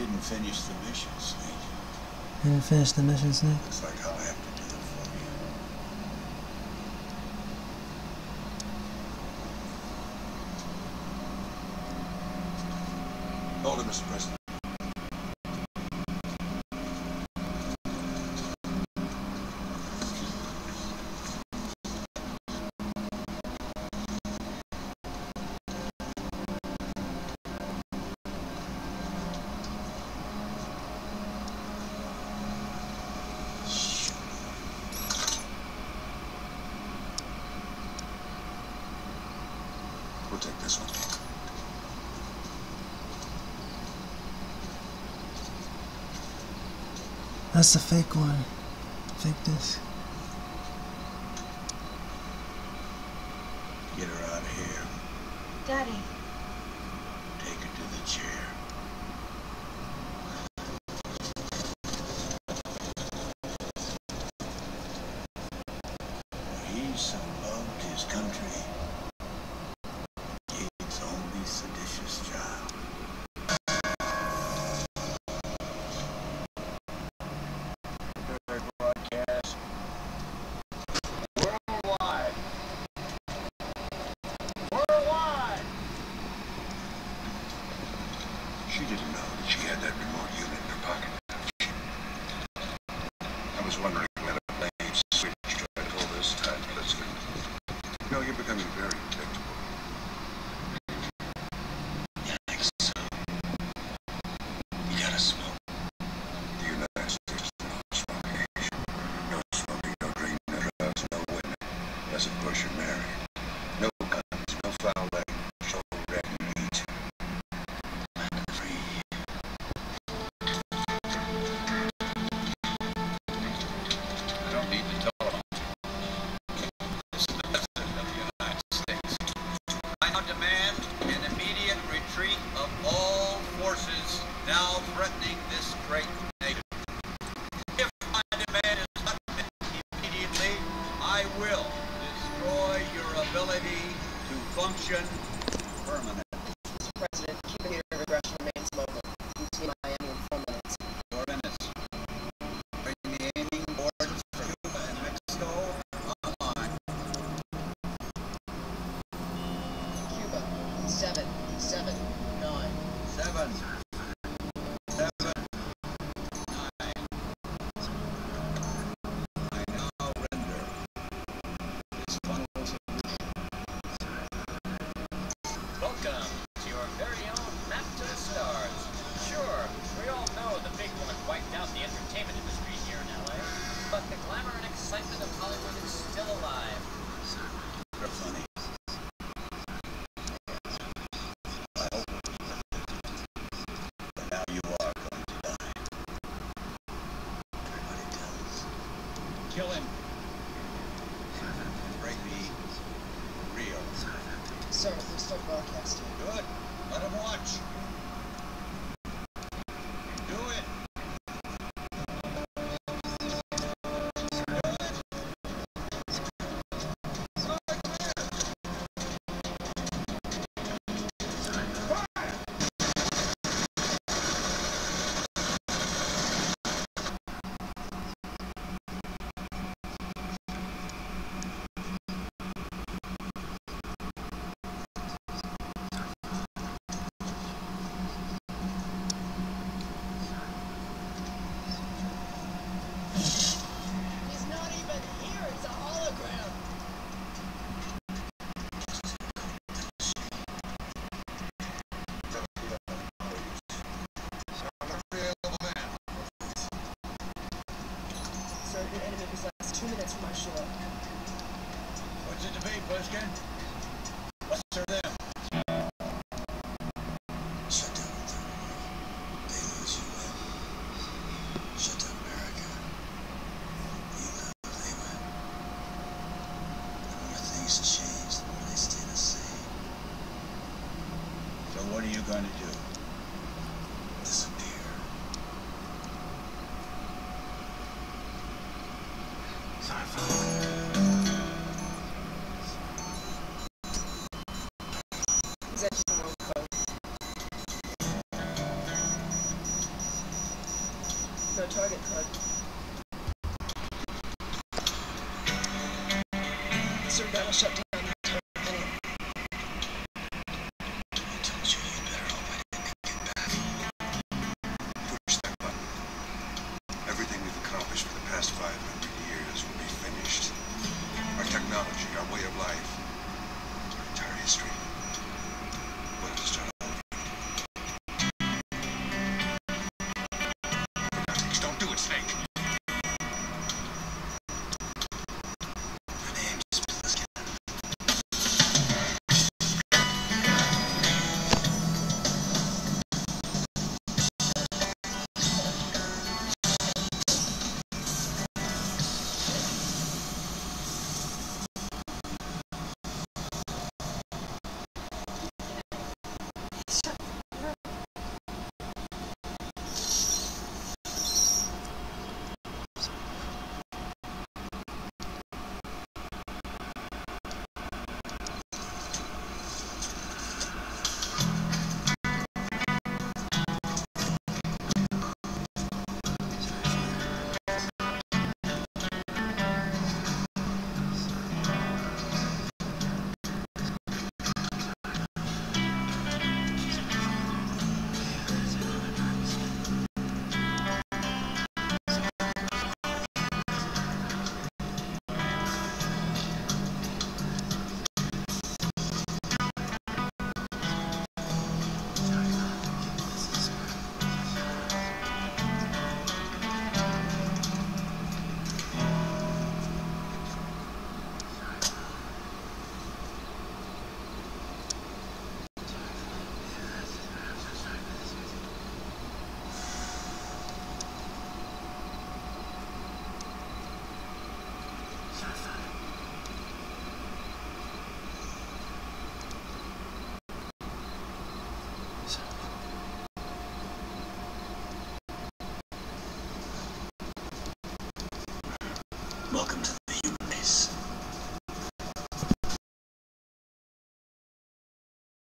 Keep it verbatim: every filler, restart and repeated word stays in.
didn't finish the mission, Snake. Didn't finish the mission, Snake? Looks like I'll have to do it for you. Hold it, Mister President. We'll take this one. That's the fake one. Fake disc. Get her out of here. Daddy. Take her to the chair. He so loved his country. His only seditious child. Broadcast worldwide. Worldwide. She didn't know that she had that remote unit in her pocket. I was wondering whether a blade switch tried to pull this time, Blitzker. No, you're becoming very predictable. Yikes. You gotta smoke. The United States is no smoking. No smoking, no drinking, no drugs, no women. Doesn't push or marry. No guns, no foul language, no red meat. Land free. I don't need to tell them. This is the President of the United States. I now demand an immediate retreat of all forces now threatening this great nation. If my demand is not met immediately, I will destroy your ability to function permanently. Mister President, Cuban theater of aggression remains mobile. Continue Miami in four minutes. Four minutes. Bring the aiming boards for Cuba and Mexico online. Cuba, seven, seven, nine. Seven. Seven. Nine. I now render this final solution. Welcome to your very own map to the stars. Sure, we all know the big one wiped out the entertainment industry here in L A, but the glamour and excitement of Hollywood is still alive. You're funny. I hope. But now you are going to die. Everybody does. Kill him. And bring me real. Sir, we're still broadcasting. Good. Let him watch. Do it. He's not even here. It's a hologram. Sir, your enemy possesses two minutes from our shore. What's it to be, Pushkin? What's her them? Shut down the They lose, you win. Shut down America. You lose, they win. The more things change, the more they stay the same. So what are you going to do? Disappear. Sorry, He's entering the world code. our target card. Sir, that'll shut down the entire planet. I told you you'd better hope I didn't get back. Push that button. Everything we've accomplished for the past five hundred years will be finished. Our technology, our way of life, our entire history. We'll have to start all over. For God's sakes, don't do it, Snake. My name's Pliskin. Welcome to